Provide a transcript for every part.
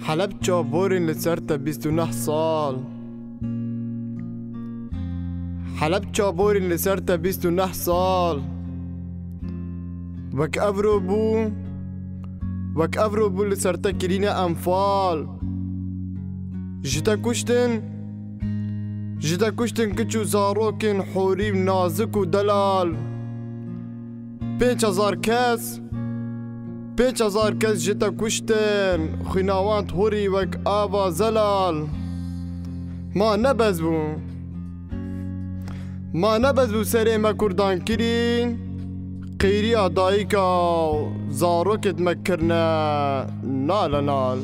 حلب چابورین لسرتا 29 سال حلب چابورین لسرتا 29 سال وك افرو بو لسرتا كرينا انفال جتا كشتن كچو زاروكن حوريم نازك و دلال 5000 كس جتا كشتن خناوان هوري وك آبا زلال ما نبزبو سري ما كردان كرين قيري دايكا زاروكت مكرنا نال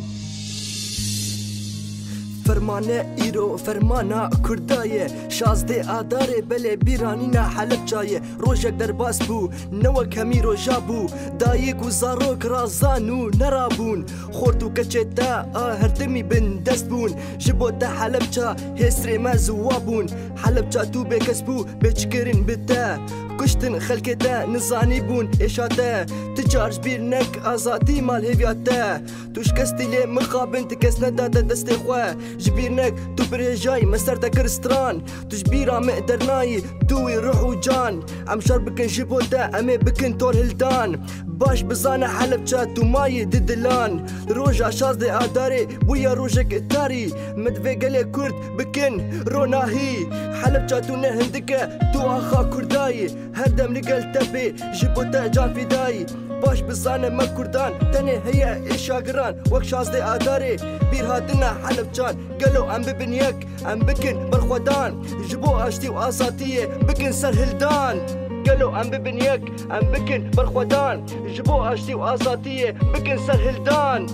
فرمانه ایرو فرمانا کردایه 16 آداره بله بیرانینا حلب جایه روژک در باس بو نو کمی روژا بو دایک و زاروک رازانو نرابون خورتو کچتا هردمی بن دست بون جبو تا حلب جا هسری ما زوابون حلب جا تو بکس بو بچکرین بتا کشتن خلکتا نزانی بون اشاته تجارج بیرنک آزادی مال هیویاته توش کستی لی مخابن تکس نداده دست خواه جبيرنك تو بريجاي مسرتك كرستران تجبيرا مقدرناي دوي روح وجان عم شربكن جيبوتا امي بكن تور هلدان باش بزانا حلب جات وماي ددلان روجا شازدي اداري بويا روجك تاري مدفي قلي كرد بكن روناهي حلب جاتو نهندك تو اخا كرداي هردم لقل تبي جيبوتا جان فداي باش بزانه ما كردان تاني هي الشاقران وك شازدي آداري بير هاتنا حلب جان قالو عم ببنيك عم بكن برخودان جبو اشتي واساتيه بكن سر هلدان قالو عم ببنيك عم بكن برخودان جبو اشتي واساتيه بكن سر هلدان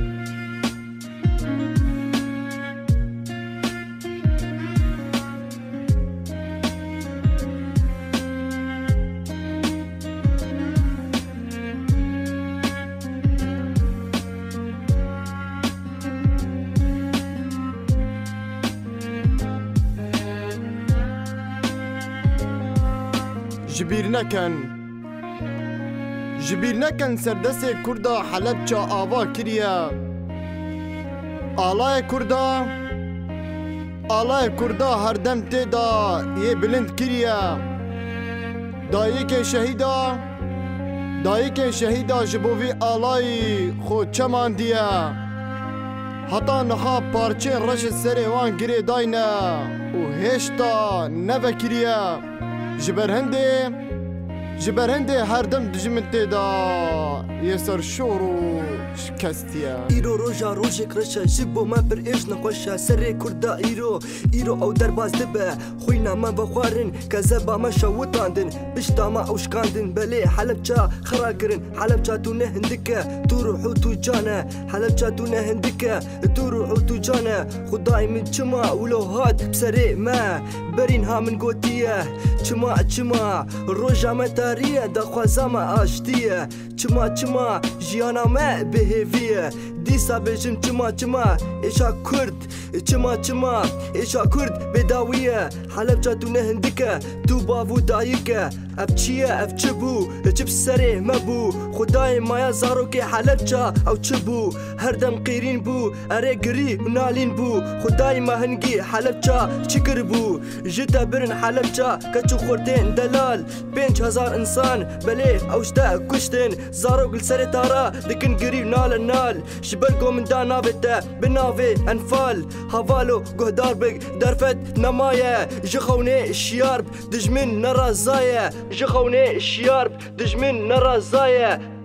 جبيرنكن سردسي كردا حلب جا آوا كريا آلاي كردا هردم تيدا يه بلند كريا دايك شهيدا جبوفي آلاي خو چمان ديا حتى نخا پارچين رش السري وان گري داينا و هشتا نوه كريا جبرهندي هردم دجمن تيدا يسر شورو شكستيا ايرو روجا روجك رشا جبو ما بر ايش نقوشا سري كردا ايرو او درباز دبا خوينا ما بخوارن كذبا ما شوطاندن بشتا ما اوشكاندن بلي حلب جا خراقرن حلب جا تو نهندكا تروحو تو جانا حلب جا تو نهندكا تروحو تو جانا خداي من جما ولو هاد بسري ما برين ها من قوتيه چما روجا ما تاريه دا خوازا ما اشتيه چما جيانا ما بهيفيه ديسا بجم چما ايشا كرد چما ايشا كرد بداويه حلب جاتو نهندكه تو بافو دايكه اف چبو جب سره مبو خداي مايا زاروكي حلب جا او چبو هردم قيرين بو اري قري نالين بو خداي ما هنگي حلب جا چكر بو جتا برن حلب جا كچو خورتين دلال 5000 انسان بلي اوشتا كشتن زاروك السري تارا دكن قري نال شبلكو من دا نافتا بنافي انفال هافالو قهدار بك درفت نمايا جخوني الشيارب دجمن نرى زايا